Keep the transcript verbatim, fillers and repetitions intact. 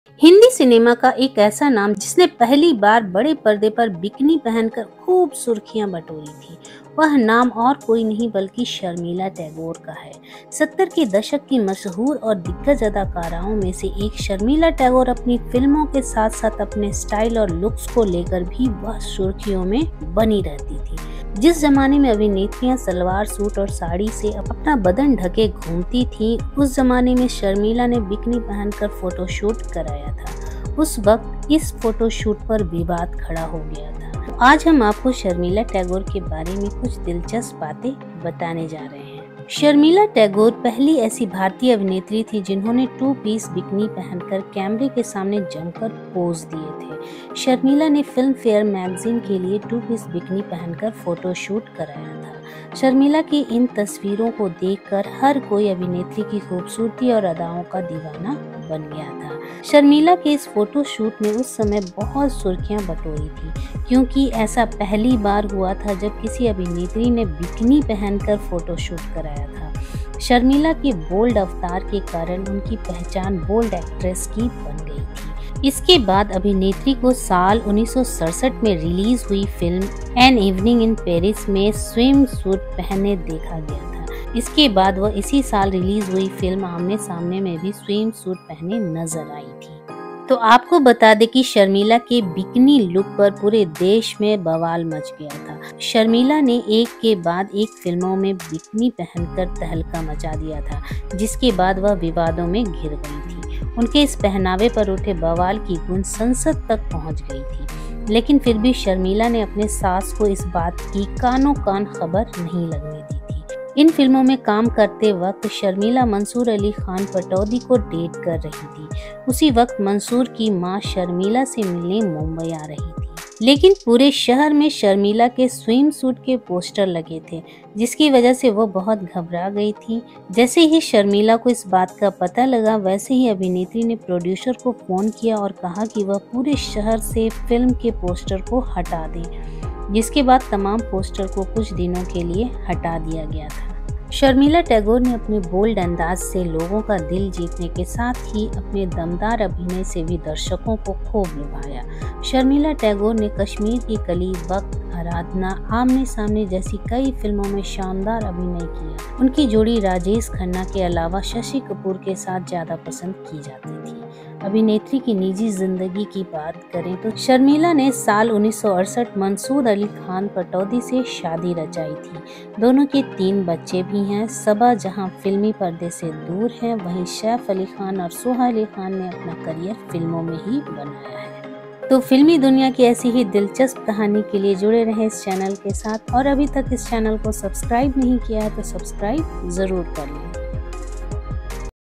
Hindi cinema का एक ऐसा नाम जिसने पहली बार बड़े पर्दे पर बिकनी पहनकर खूब सुर्खियां बटोरी थी, वह नाम और कोई नहीं बल्कि शर्मिला टैगोर का है। सत्तर के दशक की मशहूर और दिग्गज अदाकाराओं में से एक शर्मिला टैगोर अपनी फिल्मों के साथ साथ अपने स्टाइल और लुक्स को लेकर भी वह सुर्खियों में बनी रहती थी। जिस जमाने में अभिनेत्रियां सलवार सूट और साड़ी से अपना बदन ढके घूमती थीं, उस जमाने में शर्मिला ने बिकनी पहनकर फोटोशूट कराया था। उस वक्त इस फोटोशूट पर विवाद खड़ा हो गया था। तो आज हम आपको शर्मिला टैगोर के बारे में कुछ दिलचस्प बातें बताने जा रहे हैं। शर्मिला टैगोर पहली ऐसी भारतीय अभिनेत्री थी जिन्होंने टू पीस बिकनी पहनकर कैमरे के सामने जमकर पोज दिए थे। शर्मिला ने फिल्म फेयर मैगजीन के लिए टू पीस बिकनी पहनकर फोटोशूट कराया था। शर्मिला की इन तस्वीरों को देखकर हर कोई अभिनेत्री की खूबसूरती और अदाओं का दीवाना बन गया था। शर्मिला के इस फोटोशूट में उस समय बहुत सुर्खियां बटोरी थी, क्योंकि ऐसा पहली बार हुआ था जब किसी अभिनेत्री ने बिकनी पहनकर फोटोशूट कराया था। शर्मिला के बोल्ड अवतार के कारण उनकी पहचान बोल्ड एक्ट्रेस की बन गई थी। इसके बाद अभिनेत्री को साल उन्नीस सौ सड़सठ में रिलीज हुई film an evening in Paris में स्विम सूट पहने देखा गया था। इसके बाद वह इसी साल रिलीज हुई फिल्म आमने सामने में भी स्विम सूट पहने नजर आई थी। तो आपको बता दें कि शर्मिला के बिकनी लुक पर पूरे देश में बवाल मच गया था। शर्मिला ने एक के बाद एक फिल्मों में बिकनी पहनकर तहलका मचा दिया था, जिसके बाद वह विवादों में घिर गई थी। उनके इस पहनावे पर उठे बवाल की गूंज संसद तक पहुंच गई थी, लेकिन फिर भी शर्मिला ने अपने सास को इस बात की कानों कान खबर नहीं लगने दी थी। इन फिल्मों में काम करते वक्त शर्मिला मंसूर अली खान पटौदी को डेट कर रही थी। उसी वक्त मंसूर की मां शर्मिला से मिलने मुंबई आ रही थी, लेकिन पूरे शहर में शर्मिला के स्विम सूट के पोस्टर लगे थे, जिसकी वजह से वो बहुत घबरा गई थी। जैसे ही शर्मिला को इस बात का पता लगा, वैसे ही अभिनेत्री ने प्रोड्यूसर को फोन किया और कहा कि वह पूरे शहर से फिल्म के पोस्टर को हटा दे, जिसके बाद तमाम पोस्टर को कुछ दिनों के लिए हटा दिया गया था। शर्मिला टैगोर ने अपने बोल्ड अंदाज से लोगों का दिल जीतने के साथ ही अपने दमदार अभिनय से भी दर्शकों को खूब लुभाया। शर्मिला टैगोर ने कश्मीर की कली, वक्त, आराधना, आमने सामने जैसी कई फिल्मों में शानदार अभिनय किया। उनकी जोड़ी राजेश खन्ना के अलावा शशि कपूर के साथ ज्यादा पसंद की जाती थी। अभिनेत्री की निजी जिंदगी की बात करें तो शर्मिला ने साल उन्नीस सौ अड़सठ मंसूर अली खान पटौदी से शादी रचाई थी। दोनों के तीन बच्चे भी हैं। सबा जहां फिल्मी पर्दे से दूर हैं, वहीं सैफ अली खान और सोहा अली खान ने अपना करियर फिल्मों में ही बनाया है। तो फिल्मी दुनिया की ऐसी ही दिलचस्प कहानी के लिए जुड़े रहें इस चैनल के साथ, और अभी तक इस चैनल को सब्सक्राइब नहीं किया है तो सब्सक्राइब जरूर कर लें।